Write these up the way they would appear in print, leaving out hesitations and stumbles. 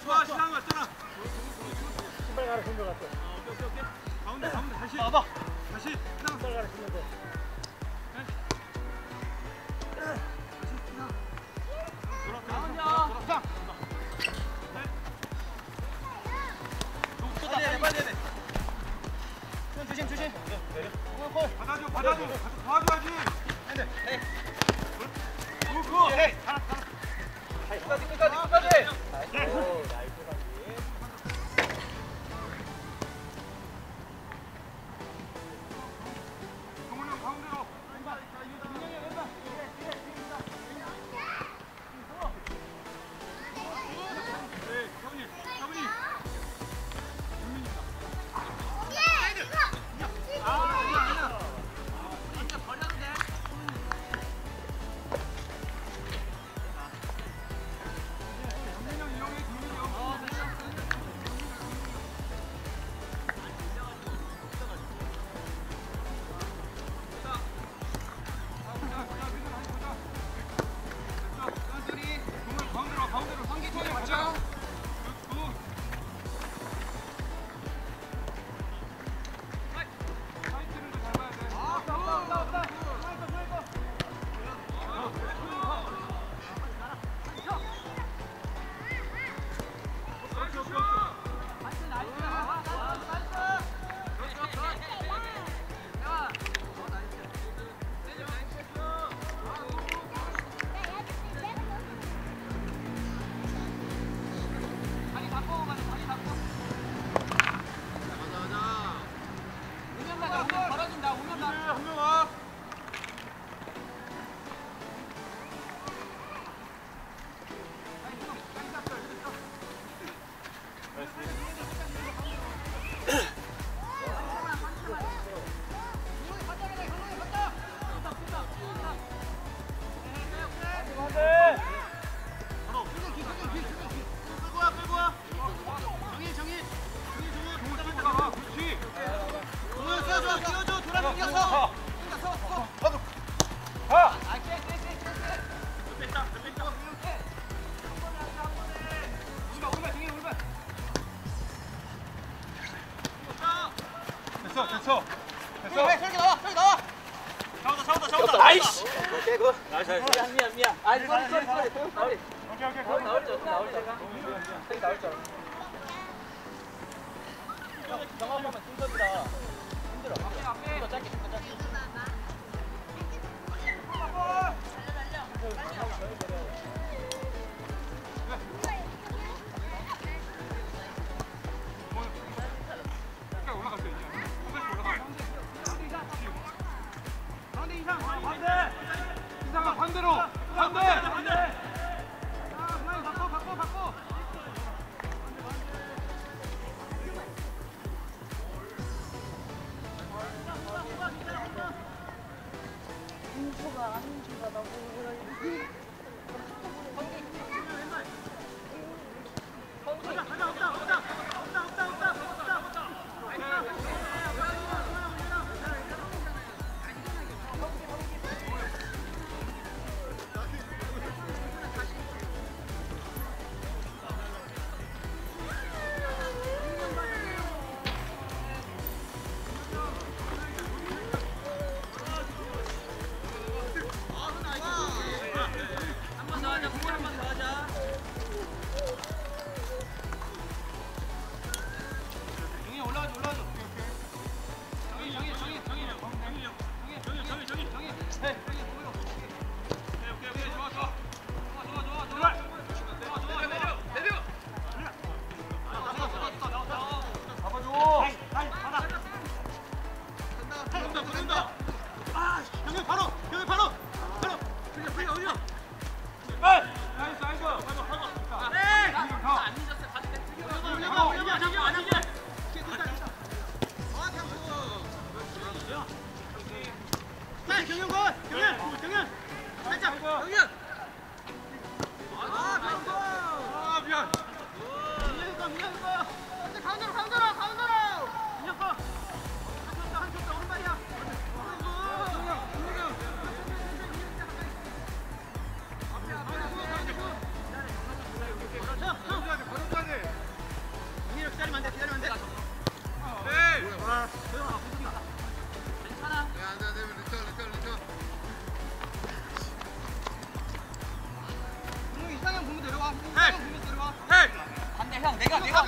좋아. 신랑 왔잖아. 신발 갈아 신고 갔어. 오케이. 가운데 다시. 봐봐. 다시. 신랑. 신발 갈아 신고 돼. 빨리 해. 조심. 받아줘. 도와줘야지. 핸들. 헤이. 굿. 헤이. 끝까지. 오, 나이스 감기. 동훈이 형 가운데로. 네, 사부님. 가운데로 상기통에 맞춰. 사이트를 잘 봐야 돼. 됐어. 저기 나와. 잡았다. 아이씨. 오케이 굿. 나이스. 미안. 아니 소리. 나올 오케이. 나올 줄 알았어. 저기 나올 줄 알았어. 정확하면 순서지라 힘들어. 앞에. 짧게. 올라갔어 이제. 가운데 이상. 이상아 반대로. 반대. 바꿔.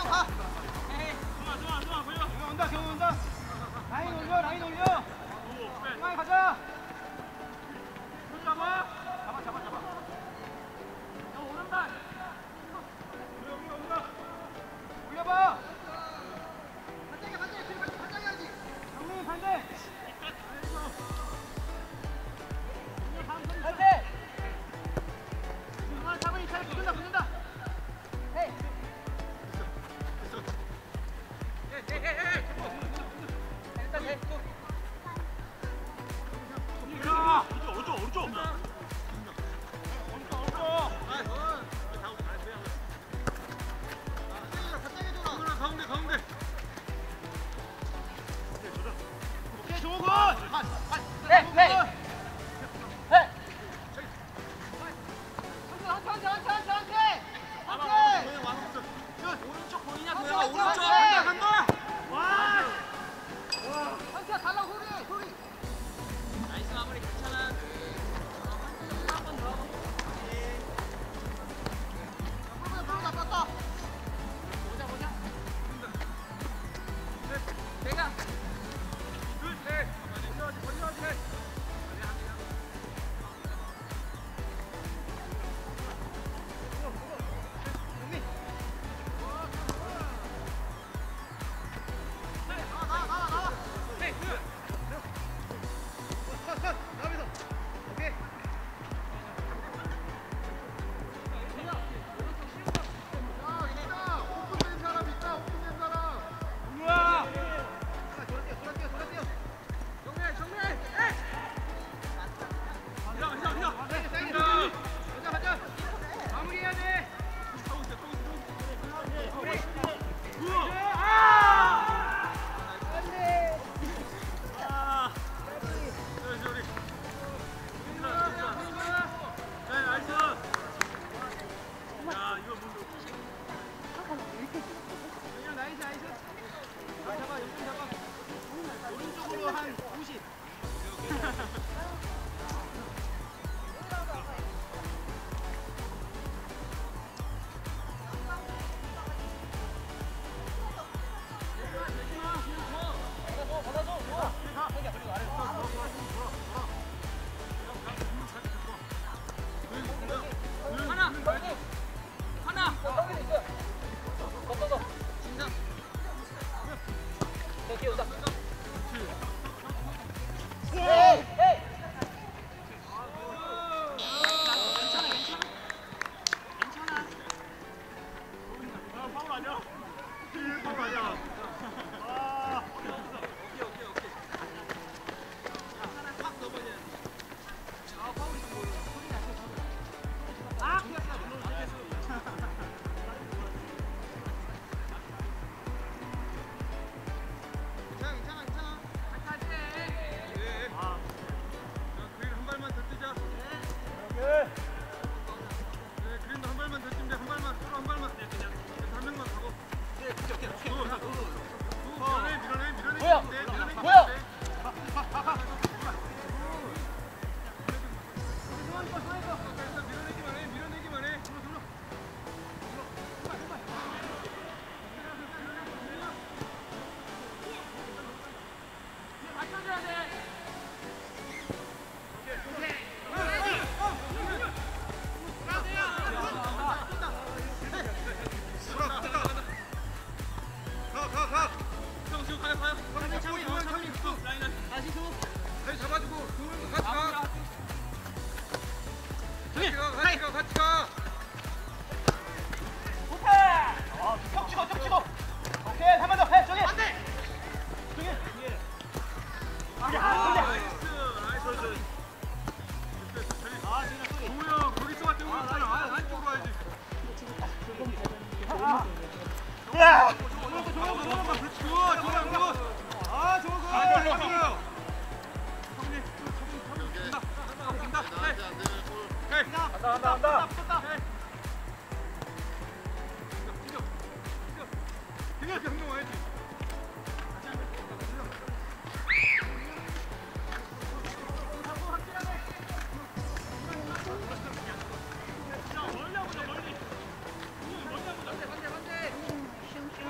온다, 경훈 온다. 라인 올려, 라인 올려. 중앙에 가자. 손 잡아. 잡아. 형 오른발. 올려봐. 정민이 반대. 반대. 중앙 잡으니 잘 붙는다. 헤이. 일단 해. 오른쪽. 가운데. 오케이, 좋은 거. 네. 오른쪽 보이냐 한테, 보여 오른쪽 한테. 간다 와. 나이스 마무리 괜찮아 한번 더 내가 둘, 셋. 건져야지. 오른쪽으로 한 50. 하나 같이 가. 턱 찍어. 오케이, 한 번 더. 해, 저기. 안 돼. 저기. 동우형 거기 있어 같은 거 있잖아. 안쪽으로 와야지. 야! 좋은 거. 그렇지. 좋아. 아, 좋은 거. 간다. 이렇게 한명 와야지. 멀리.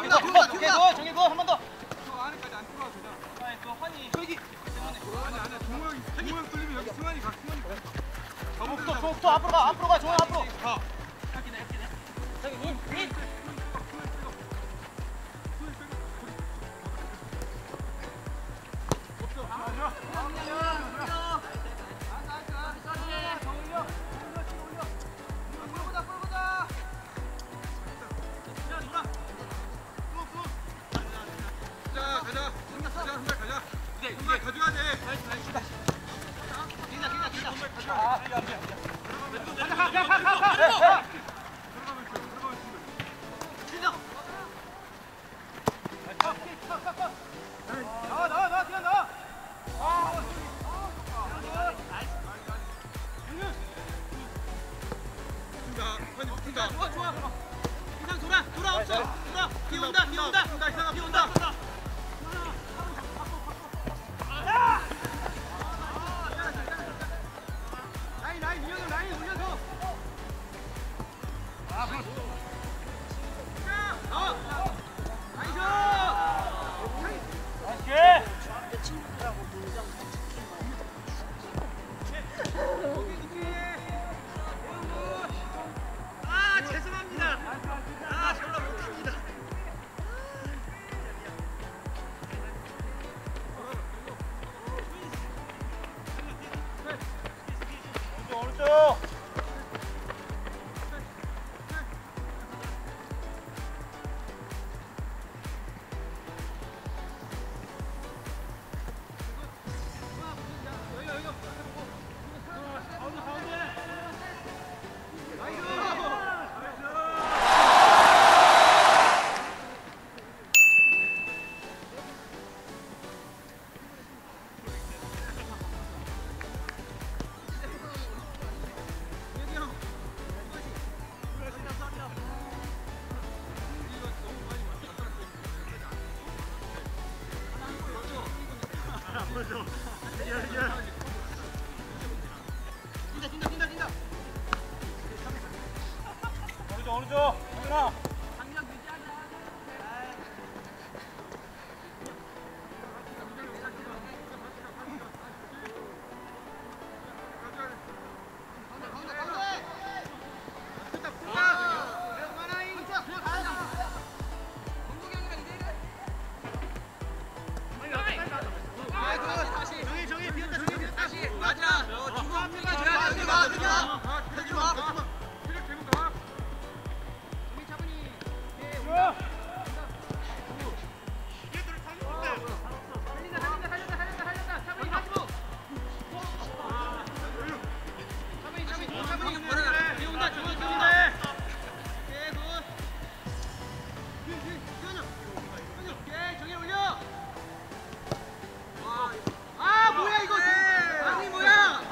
정해 한 번 더. 저 안에까지 안 들어와도 되잖아. 아니 그 환희 저기 아니야. 종호형 뚫리면 여기 승환이 가. 저 앞으로 가 정해 앞으로. 가. 저기 인. 가자. 선발 가자. 선발 가져야 돼. 나와 그냥 나와. 좋아. 이상 돌아 없어. 뒤 온다. 라인 올려서. 죄송합니다. 저로 못합니다. 오른쪽. 뛴다. 오른쪽. 하나. 정희 비었다. 맞아. 중앙미가 줘야 돼. 여기 와. 체력 되면 가. 뭐야 이거? 아니 뭐야?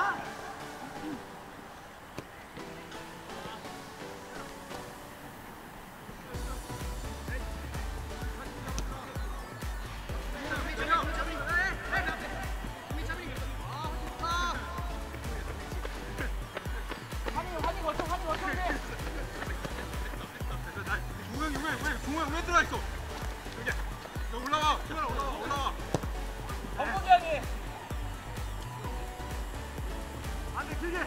중앙 왜 들어와 있어? 여기. 너 올라와. 올라와. 범벅이야니. 안돼 길게.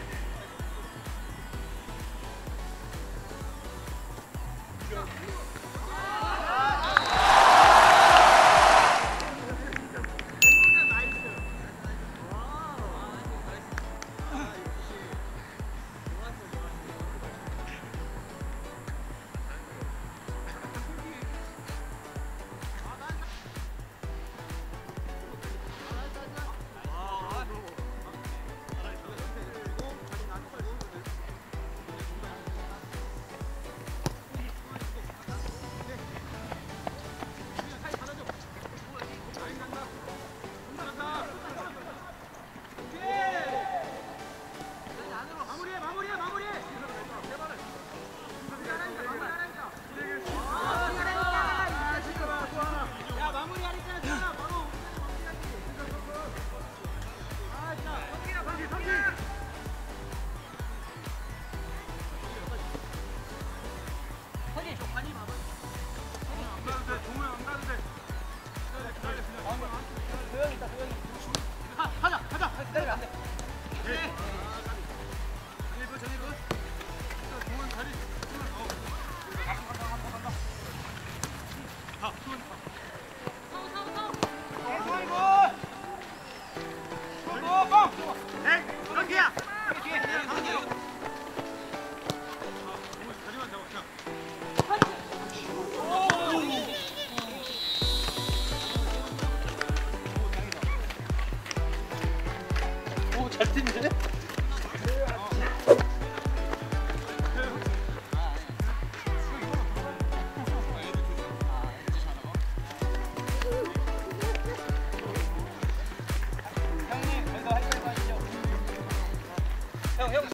형